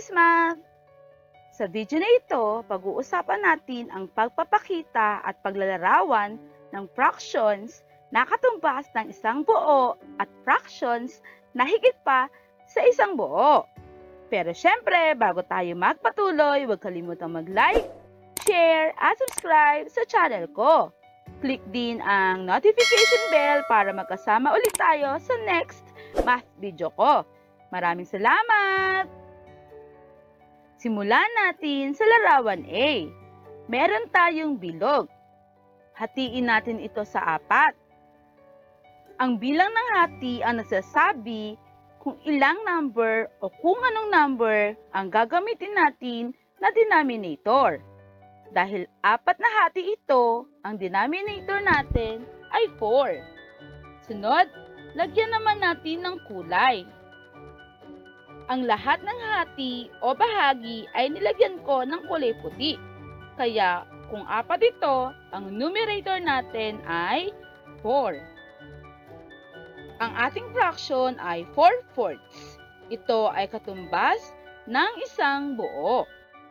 English Math! Sa video na ito, pag-uusapan natin ang pagpapakita at paglalarawan ng fractions na katumbas ng isang buo at fractions na higit pa sa isang buo. Pero syempre, bago tayo magpatuloy, huwag kalimutang mag-like, share at subscribe sa channel ko. Click din ang notification bell para magkasama ulit tayo sa next math video ko. Maraming salamat! Simulan natin sa larawan A. Meron tayong bilog. Hatiin natin ito sa 4. Ang bilang ng hati ang nagsasabi kung ilang number o kung anong number ang gagamitin natin na denominator. Dahil 4 na hati ito, ang denominator natin ay 4. Sunod, lagyan naman natin ng kulay. Ang lahat ng hati o bahagi ay nilagyan ko ng kulay puti. Kaya kung 4 ito, ang numerator natin ay 4. Ang ating fraction ay 4/4. Ito ay katumbas ng isang buo.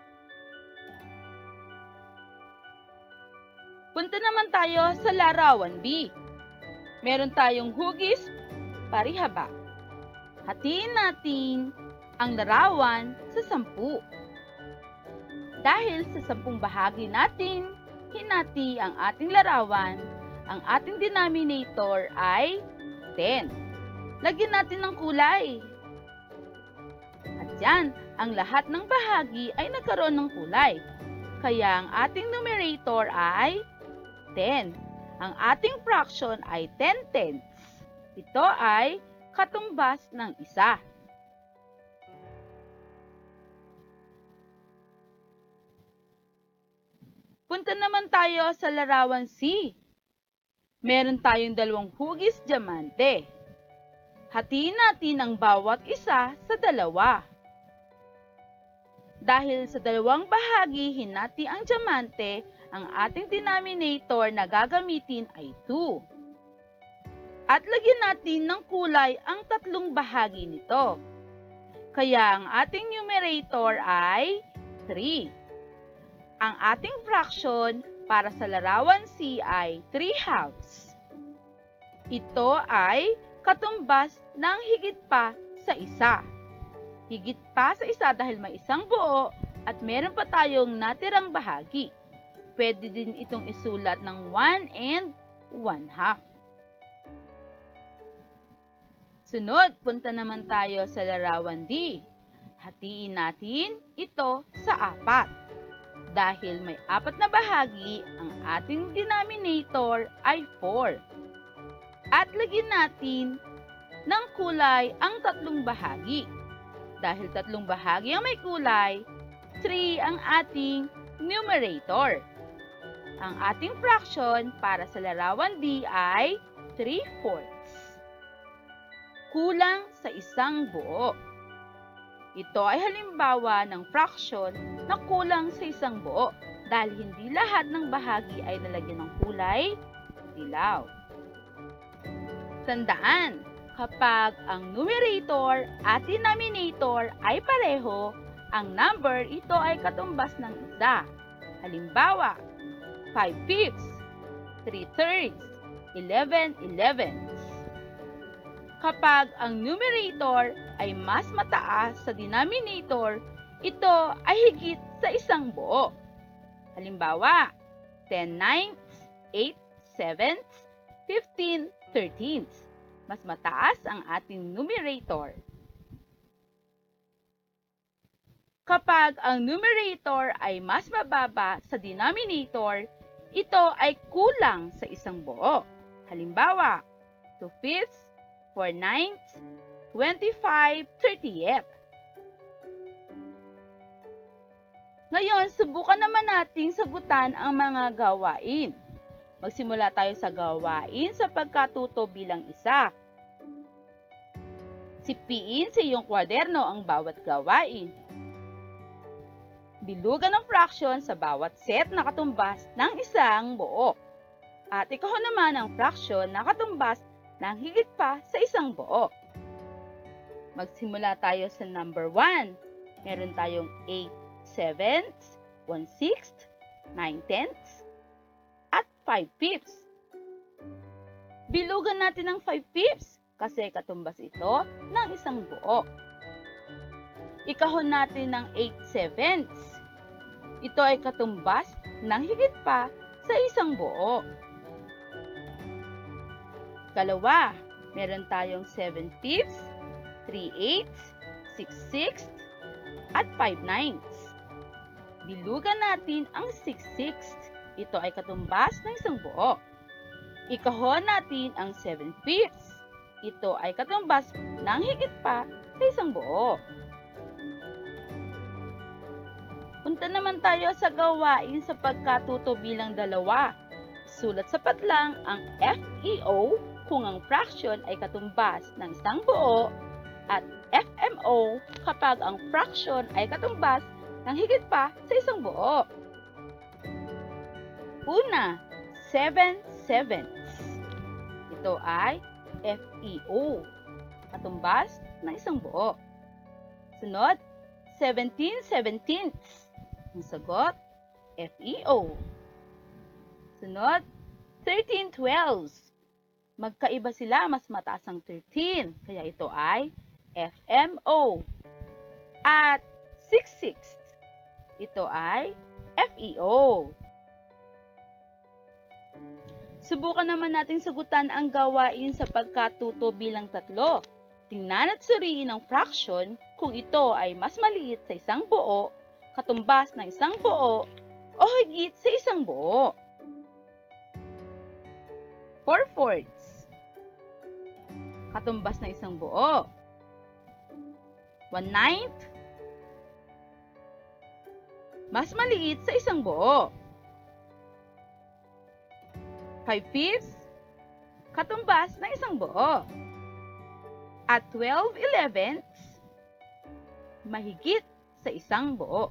Punta naman tayo sa larawan B. Meron tayong hugis parihaba. Hatiin natin ang larawan sa 10. Dahil sa 10 bahagi natin hinati ang ating larawan, ang ating denominator ay 10. Lagyan natin ng kulay. At yan, ang lahat ng bahagi ay nagkaroon ng kulay. Kaya ang ating numerator ay 10. Ang ating fraction ay 10/10. Ito ay katumbas ng 1. Punta naman tayo sa larawan C. Meron tayong 2 hugis diamante. Hatiin natin ang bawat isa sa 2. Dahil sa 2 bahagi hinati ang diamante, ang ating denominator na gagamitin ay 2. At lagyan natin ng kulay ang 3 bahagi nito. Kaya ang ating numerator ay 3. Ang ating fraction para sa larawan C ay 3/2. Ito ay katumbas ng higit pa sa 1. Higit pa sa 1 dahil may isang buo at meron pa tayong natirang bahagi. Pwede din itong isulat ng 1 and 1/2. Sunod, punta naman tayo sa larawan D. Hatiin natin ito sa 4. Dahil may 4 na bahagi, ang ating denominator ay 4. At lagyan natin ng kulay ang 3 bahagi. Dahil 3 bahagi ang may kulay, 3 ang ating numerator. Ang ating fraction para sa larawan D ay 3/4. Kulang sa isang buo. Ito ay halimbawa ng fraction na kulang sa isang buo dahil hindi lahat ng bahagi ay nalagyan ng kulay dilaw. Tandaan, kapag ang numerator at denominator ay pareho, ang number ito ay katumbas ng 1. Halimbawa, 5/5, 3/3, 11/11. Kapag ang numerator ay mas mataas sa denominator, ito ay higit sa isang buo. Halimbawa, 10/9, 8/7, 15/13. Mas mataas ang ating numerator. Kapag ang numerator ay mas mababa sa denominator, ito ay kulang sa isang buo. Halimbawa, 2/5, 4/9, 25/30. Ngayon, subukan naman nating sagutan ang mga gawain. Magsimula tayo sa gawain sa pagkatuto bilang 1. Sipiin sa iyong kwaderno ang bawat gawain. Bilugan ng fraction sa bawat set na katumbas ng isang buo. At ikaw naman ang fraction na katumbas ng higit pa sa isang buo. Magsimula tayo sa number 1. meron tayong 8 sevenths, 1 sixth, 9 tenths, at 5 fifths. Bilugan natin ng 5 fifths kasi katumbas ito ng isang buo. Ikahon natin ng 8 sevenths. Ito ay katumbas ng higit pa sa isang buo. Kalawa, meron tayong 7 fifths, 3 eighths, 6 sixths, at 5 ninths. Bilugan natin ang 6 sixths. Ito ay katumbas ng isang buo. Ikahon natin ang 7 fifths. Ito ay katumbas ng higit pa sa isang buo. Punta naman tayo sa gawain sa pagkatuto bilang dalawa. Sulat sa patlang ang FEO kung ang fraction ay katumbas ng isang buo at FMO kapag ang fraction ay katumbas ng higit pa sa isang buo. Una, 7 sevenths. Ito ay FEO, katumbas ng isang buo. Sunod, 17 seventeenths. Ang sagot, FEO. Sunod, 13 twelfths. Magkaiba sila, mas mataas ang 13, kaya ito ay FMO. At 6 sixths. Ito ay FEO. Subukan naman nating sagutan ang gawain sa pagkatuto bilang tatlo. Tingnan at suriin ang fraction kung ito ay mas maliit sa isang buo, katumbas ng isang buo, o higit sa isang buo. 4/4, katumbas ng isang buo. 1/9, mas maliit sa isang buo. 5/5, katumbas ng isang buo. At 12/11, mahigit sa isang buo.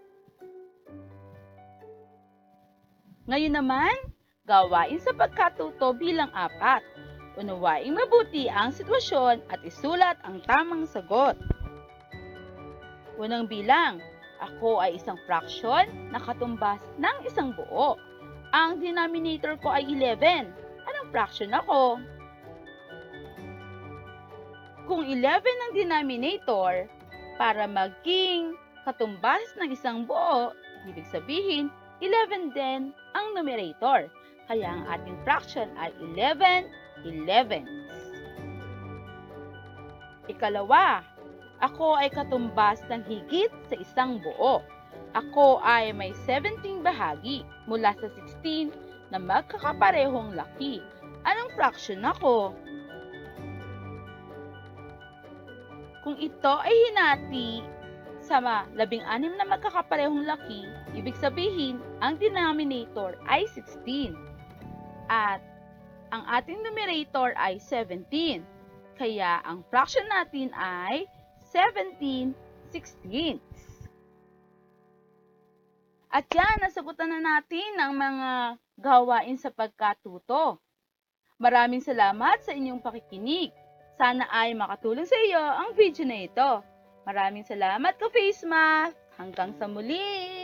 Ngayon naman, gawain sa pagkatuto bilang 4. Unawaing mabuti ang sitwasyon at isulat ang tamang sagot. Unang bilang, ako ay isang fraction na katumbas ng isang buo. Ang denominator ko ay 11. Anong fraction ako? Kung 11 ang denominator, para maging katumbas ng isang buo, ibig sabihin, 11 din ang numerator. Kaya ang ating fraction ay 11 elevenths. Ikalawa, ako ay katumbas ng higit sa isang buo. Ako ay may 17 bahagi mula sa 16 na magkakaparehong laki. Anong fraction ako? Kung ito ay hinati sa 16 na magkakaparehong laki, ibig sabihin, ang denominator ay 16. At ang ating numerator ay 17. Kaya ang fraction natin ay 17/16. At yan, nasagutan na natin ang mga gawain sa pagkatuto. Maraming salamat sa inyong pakikinig. Sana ay makatulong sa iyo ang video na ito. Maraming salamat ka, Face Math. Hanggang sa muli!